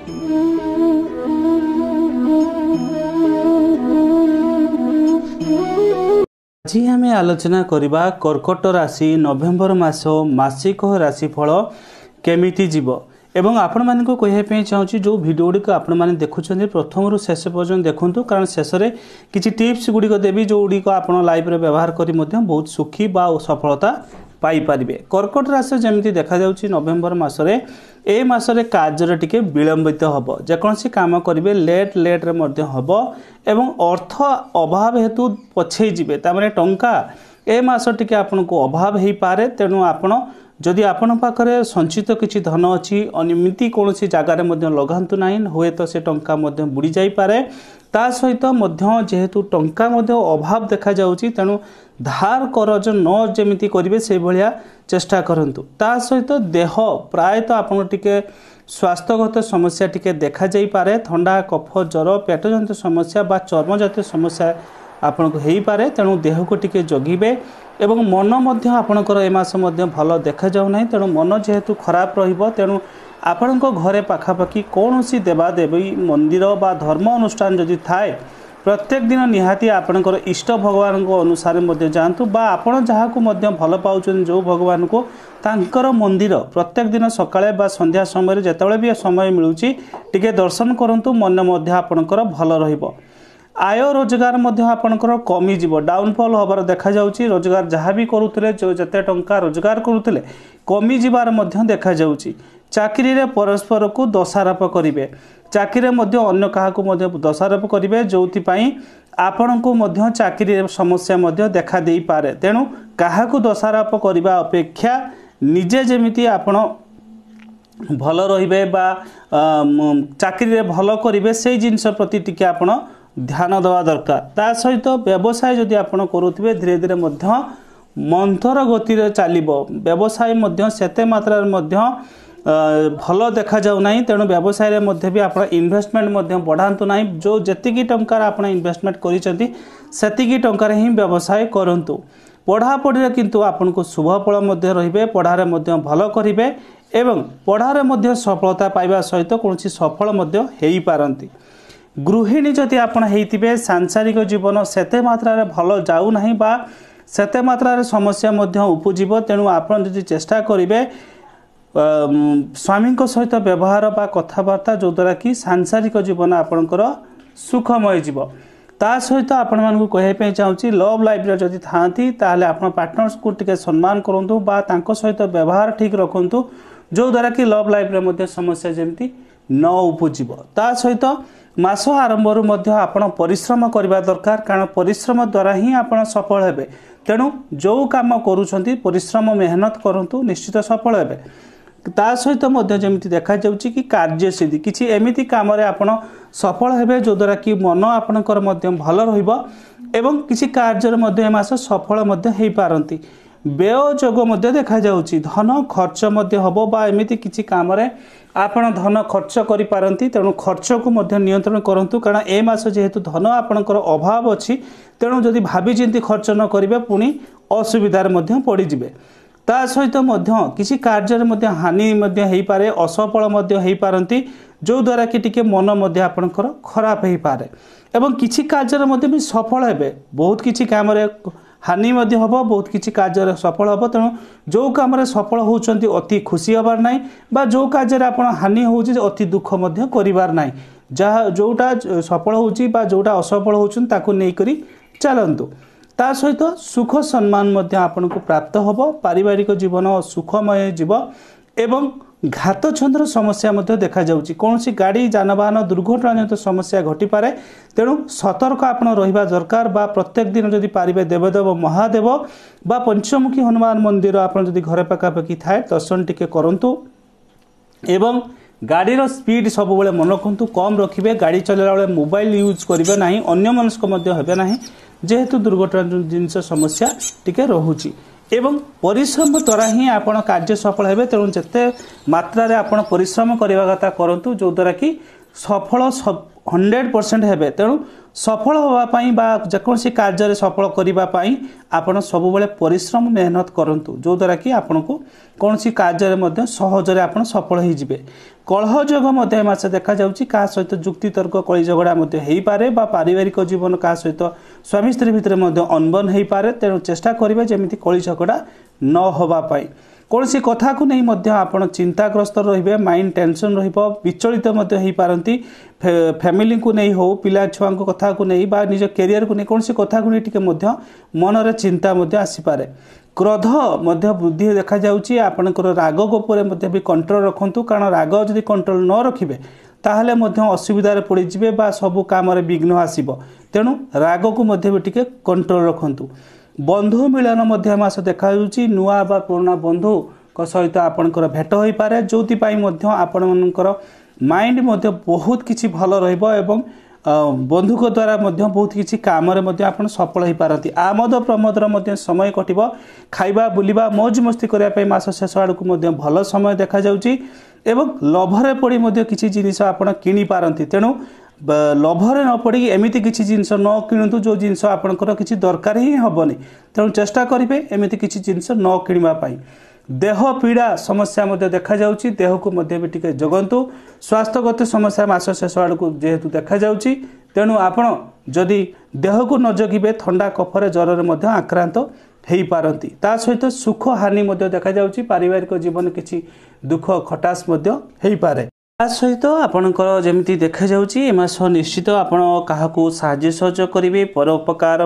आज आम आलोचना करवा कर्कट राशि नवेम्बर मास मासिक राशिफल केमिति जीव एवं आपण मान को कहवाई चाहूँगी जो भिड गुड़िक आपण देखुं प्रथम शेष पर्यटन देखूँ कारण शेष में किसी टिप्स गुड़िक देवी जो गुड़िक आप लाइफ में व्यवहार कर बहुत सुखी बा सफलता पाइपारे। कर्कट राशि जमी देखा नवेम्बर मसरे ए मसरे कार्य टिके विलंबित हम जेकोसी काम करेंगे लेट हम एवं अर्थ अभाव हेतु पछे जीवे तामाने टंका ए मास टिके आपन को अभाव हो पारे। तेणु आपण जदि आपण पाखरे संचित किछि धन अच्छी अनिमिति कौन जगार लगातु ना हुए तो से टंका बुड़ी जाई पारे। ता सहित जेहेतु टंका अभाव देखा जाउची तेणु धार करज न जेमिति करिवे से भलिया चेष्टा करंतु। ता सहित देह प्रायतः आपण टिके स्वास्थ्यगत समस्या टिके देखा जाई पारे ठंडा कफ ज्वर पेट जनित समस्या बा चर्म जातीय समस्या आपन को हेई पारे। तेणु देह को टिके जगिबे एवं मन मध्य आपणकर ए मास मध्य भल देखा जाउ नाही। तेणु मन जेहेतु खराब रहिबो तेणु आपण घरे पाखापाखि कौन सी देवादेवी मंदिर बा धर्म अनुष्ठान जदि थाए प्रत्येक दिन निहाती आपणकर इष्ट भगवान को अनुसार मध्य जातु बा आपण जहाँ को मध्य भल पाउछन जो भगवान को तांकर मंदिर प्रत्येक दिन सकाळे बा संध्या समय जेतेबेले भी समय मिलुची टिके दर्शन करंतु मन मध्य आपणकर भल रहिबो। आय रोजगार मध्य आपणकर कमी जीव डाउनफॉल होबार देखा जाउची। रोजगार जहाँ भी करुथिले जो जते टंका रोजगार करुथिले कमी जीवार मध्य देखा जाउची। चाकरी रे परस्पर को दोषारोप करिवे चाकरी मध्य अन्य काहाकू मध्य दोषारोप करिवे जोथि पई आपण को मध्य चाकरी समस्या मध्य देखा देई पारे। तेणु काहाकू दोषारोप करिवा अपेक्षा निजे जेमिति आपण भल रहिबे बा चाकरी रे भल करिवे से जिंस प्रति टिके आपण ध्यान देवा दरकार। ता सहित व्यवसाय जदि आपण करुथिबे धीरे धीरे मध्य मंथर गति रे चलिबो व्यवसाय मध्य सेते मात्रा मध्य भल देखा जाऊ नाही। तेणु व्यवसाय रे मध्य भी आपण इन्वेस्टमेंट मध्य बढ़ांतु नाही। जो जतिकी टंकार आपण इन्वेस्टमेंट करिसेंती सेतिकी टंकार ही व्यवसाय करंतु। पढ़ापढ़ी रे किंतु आपण को शुभ फल मध्य रहिबे पढ़ारे मध्य भल करिवे एवं पढ़ारे मध्य सफलता पाइबा सहित कोनसी सफल मध्य हेई पारंती। गृहिणी जदि आपण हेइतिबे सांसारिक जीवन सेते मात्रा रे भल जाऊ नाही बा सेते मात्रा रे समस्या मध्य उपजीव। तेणु आपण जदि चेष्टा करिवे स्वामी सहित व्यवहार बा कथबार्ता जो द्वारा कि सांसारिक जीवन आपणकर सुखमय जीव। ता सहित आपण मान को कहवाई चाहूँगी लव लाइफ रे जदि थांती ताले आपण पार्टनर्स को टिके सम्मान करंतु बा तांको सहित व्यवहार ठीक रखंतु जो द्वारा कि लव लाइफ रे मध्य समस्या जेमती न उपजीव। ता सहित मास आरंभरू मध्य आपण परिश्रम करबा दरकार कारण परिश्रम द्वारा ही आपण सफल हेबे। तेणु जो काम करूछंती परिश्रम मेहनत करंतु निश्चित सफल हेबे। ता सहित मध्य जेमिति देखा जाउची कि कार्य सिद्धि किछि एमिति काम रे आपण सफल हेबे जो द्वारा कि मन आपणकर मध्य भल रहिबो एवं किछि कार्य रे मध्य मास सफल मध्य हेई पारंती। व्यय जोग मध्य देखा जाउची धन खर्च मध्य हबो बा एमिति किछि काम रे आपण धन खर्च करि पारंती। तेणु खर्च को मध्य नियंत्रण करंतु कारण ए मास जेहेतु धन आपणकर अभाव अछि तेणु जदि भाबी चिंती खर्च न करिवे पुनी असुविधार मध्य पड़ी जिवे। ता सहित मध्य किसी कार्य मध्य हानि मध्य हेई पारे असफल मध्य हेई पारंती जो द्वारा कि टिके मन मध्य आपणकर खराब हेई पारे एवं किसी कार्य मध्य भी सफल हेबे बहुत किसी काम रे हानि मध्य हबो बहुत किसी कार्य सफल हबो। तेणु जो काम रे सफल होउचंती अति खुशी हबार नाही बा जो कार्य रे आपण हानि होउची अति दुख मध्य करिवार नाही। जहा जोटा सफल होउची बा जोटा असफल होउचन ताको नै करी चलंतु। ता सहित सुख सम्मान मध्य आपण को प्राप्त होबो पारिवारिक जीवन सुखमय जीव एवं घात छंद्र समस्या मध्य देखा जाउची कोनसी गाड़ी जानवाहन दुर्घटना जनित समस्या घटी पारे। तेणु सतर्क आपण रहिबा दरकार बा प्रत्येक दिन जदि पारिबे देवदेव महादेव बा पंचमुखी हनुमान मंदिर आपण जदि घरे पाखापाखि थाए दर्शन टिके करंतु एवं गाड़ीर स्पीड सब बेले मन रखु कम रखिए गाड़ी चलाला बेले मोबाइल यूज करेंगे ना अन्य मनस्क हेबे ना जेहेतु दुर्घटना जिनस समस्या टिके रहुची एवं परिश्रम द्वारा ही आपण कार्य सफल हेबे। तेणु जिते मात्रा रे आपण परिश्रम करबा कथा करंतु जो द्वारा कि सफल 100% हेबे। तेणु सफल होवाई जेकोसी कार्य सफल करने आपण सब बेले परिश्रम मेहनत करंतु जो द्वारा कि आपण को कौन सी कार्य सहजरे आप सफल हो। कलह जोग मास देखा जाउची का सहित जुक्ति तर्क कली झगड़ा हो पारे बा पारिवारिक जीवन का सहित स्वामी स्त्री भितर अनबन हो पारे। तेणु चेष्टा करेंगे जमी कली झगड़ा न होवाई। कौन सी कथा को नहीं आप चिंताग्रस्त रे माइंड टेंशन विचलित हो पारती फैमिली को नहीं हो पिला छुआ कथा को नहीं बा निज कैरियर को नहीं कौन सी कथा को नहीं टिके मन रे चिंता आसीपे। क्रोध वृद्धि देखा जाउची। आपनकर राग उपर भी कंट्रोल रखंतु कारण राग जदि कंट्रोल न रखिबे ताहले असुविधार पड़े बा सबू काम विघ्न आसीबो। तेणु राग को भी टिके कंट्रोल रखंतु। बंधु मिलन मास देखा नुआ बा पुराना बंधु सहित आपणकर भेट हो पारे जो आपण मनकर माइंड बहुत किसी भल रहिबो। बंधु द्वारा बहुत किसी काम आप सफल हो पारती। आमद प्रमोदर समय कटिबो। खाइबा बुलिबा मौज मस्ती करने मास शेष आड़ को भल समय देखा जाउची एवं लोभरे पड़ी किसी जिनिस आप किनी पारती। तेणु लोभरे न पड़ी एमती किसी जिनस न किणु जो जिनस आपंकर किसी दरकार ही हेनी। तेणु चेष्टा करेंगे एमती किसी जिनस न किणवाई। देह पीड़ा समस्या देखा जाउची देह को भी टिके जगंतु। स्वास्थ्यगत समस्या मास शेष आड़ को जेहेतु देखा जाउची तेणु आपण जदि देह को न जगिबे थंडा कफरे ज्वर आक्रांत हो पारती। ता सहित सुख हानि देखा जाउची। पारिवारिक जीवन किसी दुख खटास हो पारे। ता सहित आपणकर जमी देखा जाउची मास निश्चित आपण काहाकू साहाय्य सहयोग करेंगे परोपकार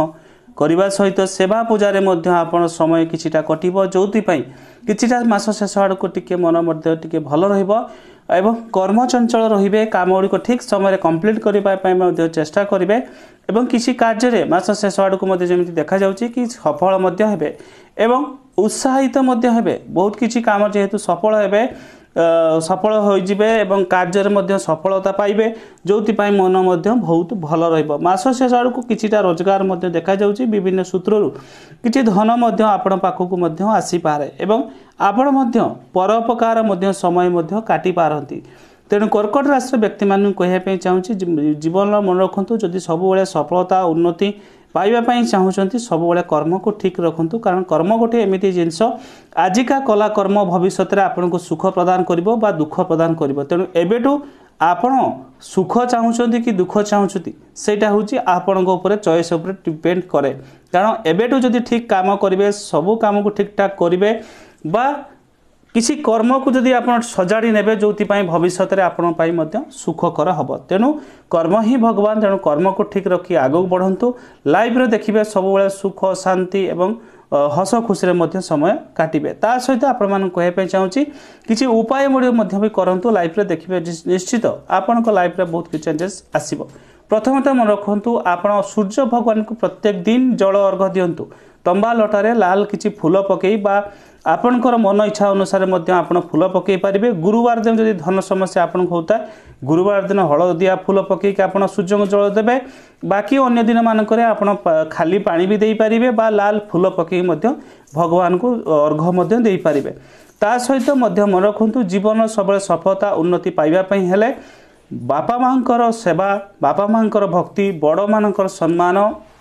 करने सहित सेवा पूजार आपण समय किछिटा कटिबो जो किछिटा मास शेष आड़ को टिके मन टिके भल रहिबो एवं कर्म चंचल रहिबे। काम गुड़िक ठीक समय कंप्लीट करने चेष्टा करेंगे एवं किसी कार्य मास शेष आड़ को जमी देखा जाउची कि सफल हेबे एवं उत्साहित हेबे। बहुत किसी काम जेहेतु सफल हेबे सफल होइजिबे एवं कार्य सफलता पाइबे जो मन बहुत भल रहिबो। मास शेष आड़ को किछिटा रोजगार देखा जाउची विभिन्न सूत्रु किछि धन आपण पाखकु आसी पारे एवं आपण परोपकार समय काटी पारती। तेणु कर्कट राशि व्यक्ति मान कहवाई चाहूँगी जीवन मन रखु जदि सब सफलता उन्नति पाइबापी चाहूँगी सब कर्म को ठीक रखु कारण कर्म गोटे एमती जिनस आजिका कला कर्म भविष्य में आपन को सुख प्रदान करिबो बा दुख प्रदान करिबो। तेणु एबेटू आपण सुख चाहूँगी कि दुख चाहूँगी सेटा होची आपण उपर चॉइस उपर डिपेंड करे। कारण एबेटू जदि ठीक काम करेंगे सबू काम को ठीक ठाक करेंगे बा किसी कर्म को जदि आप सजाड़ी ने जो भविष्य में आपण सुखकर हम। तेणु कर्म ही भगवान। तेणु कर्म को ठीक रखी आगे बढ़ंतु। लाइफ रे देखिए सब सुख शांति एवं हस खुशी समय काटिबे। ता सहित आपण कहवाई चाहूँगी किसी उपाय भी करंतु लाइफ रे देखिए निश्चित आपण लाइफ रे बहुत किसी चेंजेस आसीबो। प्रथमतः मन रखु आपण सूर्य भगवान को प्रत्येक दिन जल अर्घ दिंतु। तंबा लटारे लाल किसी फूल पकई बा आपणकर मन इच्छा अनुसार आप फूल पकई पारे। गुरुवार दिन जब धन समस्या आपन होता है गुरुवार दिन हलदिया फूल पकईक आप सूर्य को जल देवे। बाकी अन्य दिन मानक खाली पानी भी दे पारे बा लाल फूल पकईक भगवान को अर्घ दे पारे। ता सहित मन रखु जीवन सब सफलता उन्नति पाइबापी हेले बापा मांकर सेवा बापा मांकर भक्ति बड़ मानकर सम्मान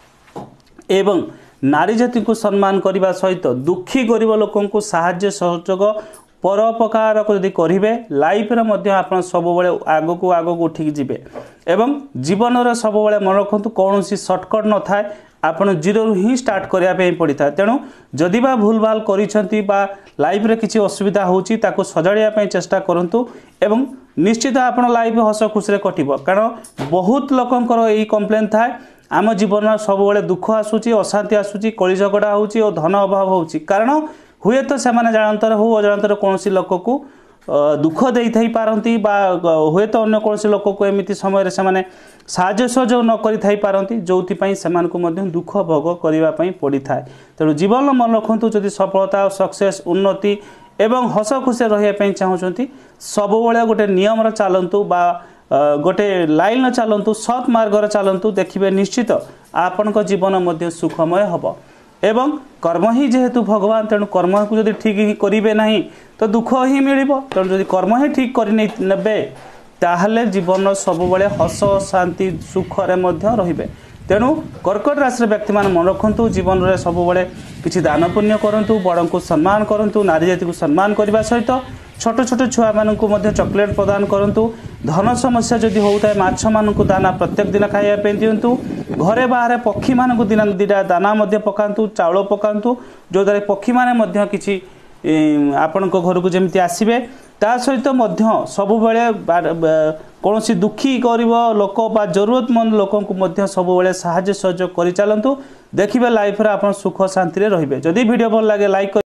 एवं नारी जाति को सम्मान करने सहित दुखी गरीब लोक को साहाय्य सहयोग परोपकार यदि करेंगे लाइफ आप सब आग को उठिक जी एवं जीवन सब मन रखु कौन सर्टकट न थाए आपन जीरो ही स्टार्ट करने पड़ता है। तेणु जदि बा भूल भाल करिसेंती बा लाइफ रे किसी असुविधा होची ताको सजाड़िया चेष्टा करंतु एवं निश्चित आपन लाइफ हस खुशी कटिबो। कारण बहुत लोकंकर यही कंप्लेन थाए आम जीवन सब दुख आसूची अशांति आसूची कली झगड़ा होची और धन अभाव होची कारण हुए तो से जानतर हो अजाणतर कौन लोक को दुख दे थी पारती बा हुए तो अन्य कौन लोक को एमती समय से साहाय्य सहयोग न करि पारती जो दुख भोग करने पड़ी था। तेणु जीवन मन रखु जदि सफलता सक्सेस उन्नति एवं हस खुशी रही चाहूँगी सब गोटे नियम चलतु बा गोटे लाइन चलतु सत् मार्ग चलतु देखिए निश्चित आपण जीवन सुखमय हम एवं कर्म ही जेहेतु भगवान तेणु कर्म को जब ठीक ही करेंगे ना तो दुख ही मिल। तेणु जब कर्म ही ठीक करने ताहले जीवन सब बड़े हस शांति सुखरे रहिबे। तेणु कर्कट राशि व्यक्ति मान मन रखु जीवन में सब बड़े किसी दान पुण्य करूँ, बड़ को सम्मान करूँ, नारी जाति को सम्मान करने सहित छोट छोट छुआ मानू चॉकलेट प्रदान करूँ। धन समस्या जदि होता है माछ मान दाना प्रत्येक दिन खावाई दिंतु। घरे बाहर पक्षी मान को दिन दीटा दाना पकातु, चाउल पकातु, जो द्वारा पक्षी मैंने किसी आपण घर को जमी आसवे। ता सहित सब कौन दुखी गरीब लोक बा जरूरतमंद लोक को सब साहाय्य सहयोग कर चलतु। देखिए लाइफ रे आप सुख शांति रे रहिबे। जदि वीडियो भल लगे लाइक